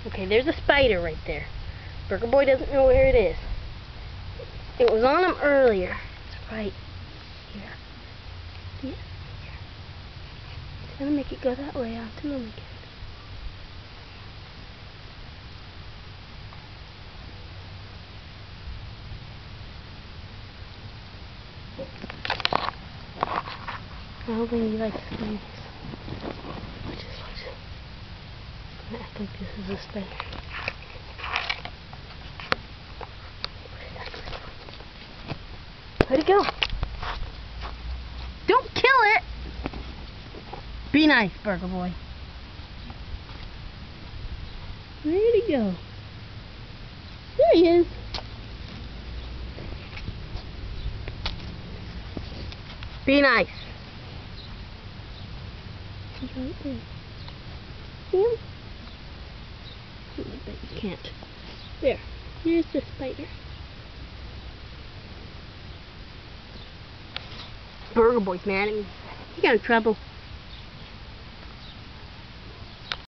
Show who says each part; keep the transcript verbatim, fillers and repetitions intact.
Speaker 1: Okay, there's a spider right there. Burger Boy doesn't know where it is. It was on him earlier. It's right here. See it? Here. It's gonna make it go that way out to him again. I don't think he likes spiders. Watch this, watch this. I'm gonna act like this is a spider. Where'd it go? Don't kill it! Be nice, Burger Boy. Where'd he go? There he is. Be nice. He's right there. See him? I bet you can't. There. Here's the spider. Burger Boy's mad at me. He got in trouble.